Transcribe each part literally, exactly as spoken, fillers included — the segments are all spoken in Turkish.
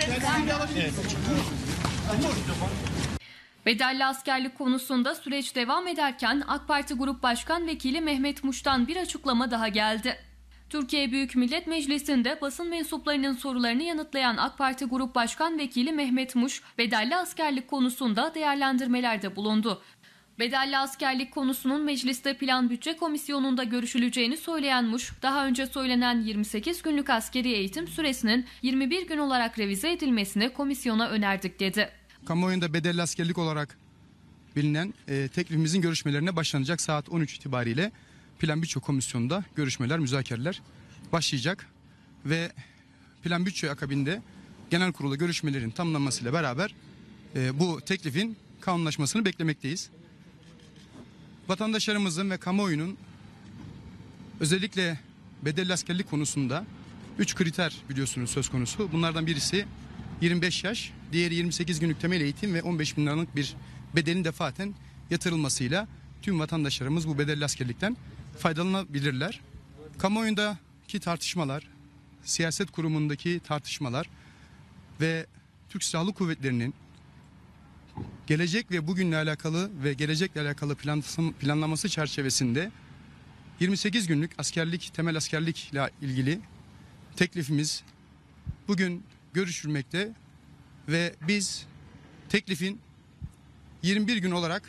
Evet. Bedelli askerlik konusunda süreç devam ederken AK Parti Grup Başkan Vekili Mehmet Muş'tan bir açıklama daha geldi. Türkiye Büyük Millet Meclisi'nde basın mensuplarının sorularını yanıtlayan AK Parti Grup Başkan Vekili Mehmet Muş, bedelli askerlik konusunda değerlendirmelerde bulundu. Bedelli askerlik konusunun mecliste Plan Bütçe Komisyonu'nda görüşüleceğini söyleyen Muş, daha önce söylenen yirmi sekiz günlük askeri eğitim süresinin yirmi bir gün olarak revize edilmesini komisyona önerdik dedi. Kamuoyunda bedelli askerlik olarak bilinen e, teklifimizin görüşmelerine başlanacak. Saat on üç itibariyle Plan Bütçe Komisyonu'nda görüşmeler, müzakereler başlayacak ve Plan Bütçe akabinde genel kurulu görüşmelerin tamamlanmasıyla beraber e, bu teklifin kanunlaşmasını beklemekteyiz. Vatandaşlarımızın ve kamuoyunun özellikle bedelli askerlik konusunda üç kriter biliyorsunuz söz konusu. Bunlardan birisi yirmi beş yaş, diğeri yirmi sekiz günlük temel eğitim ve on beş bin liralık bir bedelin defaten yatırılmasıyla tüm vatandaşlarımız bu bedelli askerlikten faydalanabilirler. Kamuoyundaki tartışmalar, siyaset kurumundaki tartışmalar ve Türk Silahlı Kuvvetleri'nin gelecek ve bugünle alakalı ve gelecekle alakalı planlaması çerçevesinde yirmi sekiz günlük askerlik, temel askerlikle ilgili teklifimiz bugün görüşülmekte ve biz teklifin yirmi bir gün olarak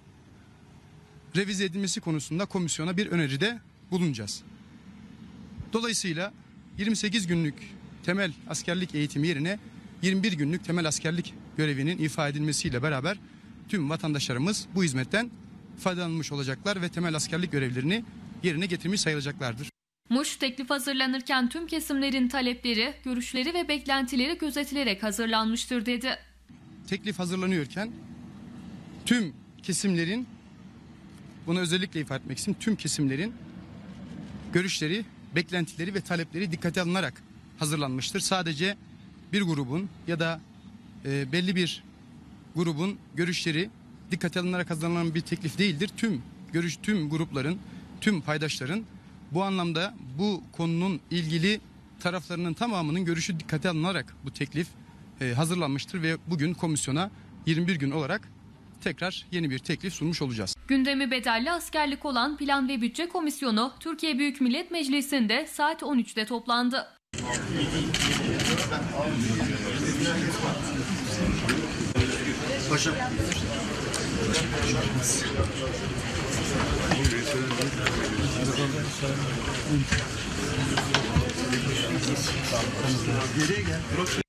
revize edilmesi konusunda komisyona bir öneride bulunacağız. Dolayısıyla yirmi sekiz günlük temel askerlik eğitimi yerine yirmi bir günlük temel askerlik görevinin ifa edilmesiyle beraber tüm vatandaşlarımız bu hizmetten faydalanmış olacaklar ve temel askerlik görevlerini yerine getirmiş sayılacaklardır. Muş, teklif hazırlanırken tüm kesimlerin talepleri, görüşleri ve beklentileri gözetilerek hazırlanmıştır dedi. Teklif hazırlanıyorken tüm kesimlerin, bunu özellikle ifade etmek istiyorum, tüm kesimlerin görüşleri, beklentileri ve talepleri dikkate alınarak hazırlanmıştır. Sadece bir grubun ya da e, belli bir grubun görüşleri dikkate alınarak hazırlanan bir teklif değildir. Tüm görüş, tüm grupların, tüm paydaşların bu anlamda bu konunun ilgili taraflarının tamamının görüşü dikkate alınarak bu teklif e, hazırlanmıştır ve bugün komisyona yirmi bir gün olarak tekrar yeni bir teklif sunmuş olacağız. Gündemi bedelli askerlik olan Plan ve Bütçe Komisyonu Türkiye Büyük Millet Meclisi'nde saat on üçte toplandı. Paşam. Nereye gel?